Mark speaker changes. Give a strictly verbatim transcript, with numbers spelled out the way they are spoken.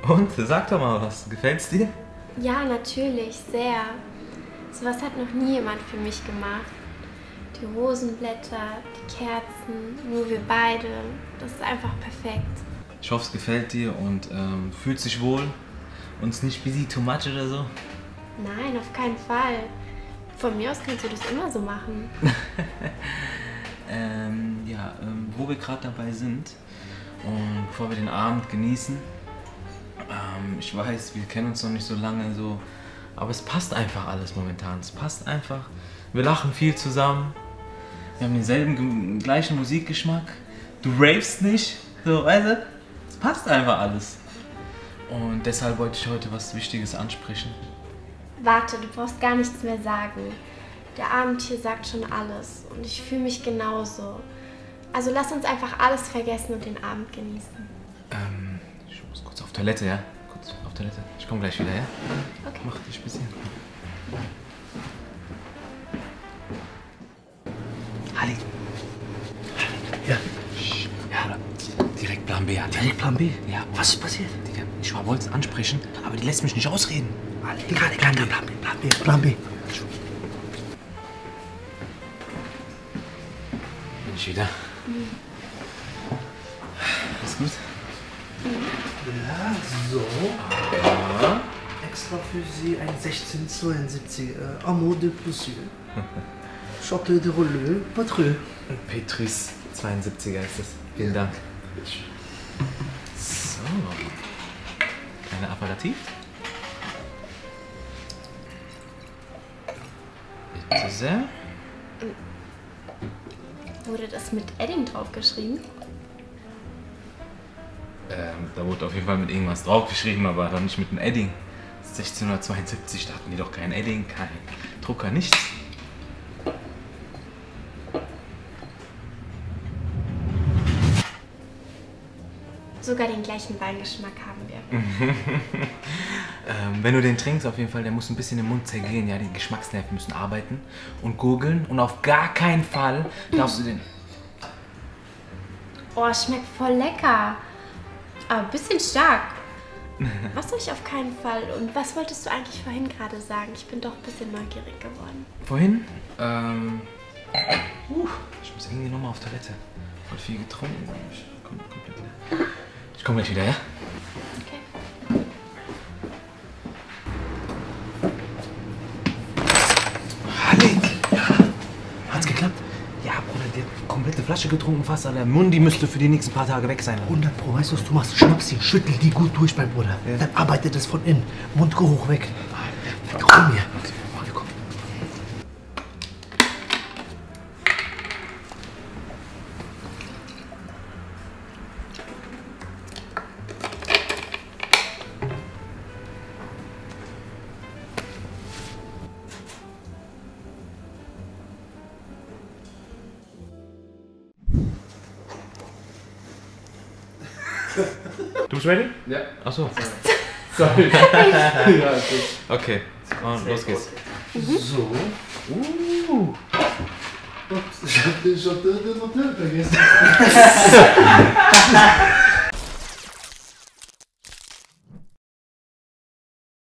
Speaker 1: Und? Sag doch mal was. Gefällt's dir?
Speaker 2: Ja, natürlich, sehr. Sowas hat noch nie jemand für mich gemacht. Die Rosenblätter, die Kerzen, nur wir beide. Das ist einfach perfekt.
Speaker 1: Ich hoffe, es gefällt dir und ähm, fühlt sich wohl. Und ist nicht busy too much oder so?
Speaker 2: Nein, auf keinen Fall. Von mir aus kannst du das immer so machen.
Speaker 1: ähm, ja, ähm, wo wir gerade dabei sind und bevor wir den Abend genießen, ähm, ich weiß, wir kennen uns noch nicht so lange so, aber es passt einfach alles momentan. Es passt einfach. Wir lachen viel zusammen. Wir haben denselben, gleichen Musikgeschmack. Du ravest nicht, so, weißt du? Es passt einfach alles. Und deshalb wollte ich heute was Wichtiges ansprechen.
Speaker 2: Warte, du brauchst gar nichts mehr sagen. Der Abend hier sagt schon alles und ich fühle mich genauso. Also lass uns einfach alles vergessen und den Abend genießen.
Speaker 1: Ähm, ich muss kurz auf Toilette, ja? Kurz auf Toilette. Ich komme gleich wieder, ja?
Speaker 2: Okay.
Speaker 1: Mach dich ein bisschen. Halli.
Speaker 3: Ja.
Speaker 1: Ja, direkt Plan B, Alter.
Speaker 3: Direkt Plan B?
Speaker 1: Ja.
Speaker 3: Was ist passiert?
Speaker 1: Digga, ich wollte es ansprechen, aber die lässt mich nicht ausreden.
Speaker 3: Egal, egal, Plan B, Plan B, Plan B.
Speaker 1: Bin ich wieder?
Speaker 2: Mhm.
Speaker 1: Alles gut?
Speaker 3: Ja, so.
Speaker 1: Ja.
Speaker 3: Extra für Sie ein sechzehnhundertzweiundsiebzig äh, Amour de Poussure. Château de Rolleux, Patreux.
Speaker 1: Petrus zweiundsiebziger ist es. Vielen Dank. So. Kleiner Aperitif. Bitte sehr.
Speaker 2: Wurde das mit Edding draufgeschrieben?
Speaker 1: Ähm, da wurde auf jeden Fall mit irgendwas draufgeschrieben, aber doch nicht mit einem Edding. sechzehnhundertzweiundsiebzig, da hatten die doch kein Edding, kein Drucker, nichts.
Speaker 2: Sogar den gleichen Weingeschmack haben wir.
Speaker 1: ähm, wenn du den trinkst, auf jeden Fall, der muss ein bisschen im Mund zergehen, ja, die Geschmacksnerven müssen arbeiten und gurgeln und auf gar keinen Fall darfst du den...
Speaker 2: Oh, schmeckt voll lecker. Aber ein bisschen stark. Was soll ich auf keinen Fall? Und was wolltest du eigentlich vorhin gerade sagen? Ich bin doch ein bisschen neugierig geworden.
Speaker 1: Vorhin? Ähm... Uh, ich muss irgendwie nochmal auf Toilette. Voll viel getrunken. Ich komm komplett leer. Ich komme gleich wieder, ja?
Speaker 2: Okay.
Speaker 1: Halli! Ja. Hat's geklappt? Ja, Bruder, der hat komplette Flasche getrunken fast, Alter. Mundi müsste für die nächsten paar Tage weg sein.
Speaker 3: hundert Pro, weißt du, was du machst? Schnappst ihn, schüttel die gut durch, mein Bruder.
Speaker 1: Ja.
Speaker 3: Dann arbeitet es von innen. Mundgeruch weg. Komm hier.
Speaker 1: Du bist ready?
Speaker 4: Ja.
Speaker 1: Achso.
Speaker 4: Sorry. Ja, gut.
Speaker 1: Okay, und los geht's.
Speaker 3: So.
Speaker 1: Uh.
Speaker 3: Ups, ich hab den Château de Motel vergessen.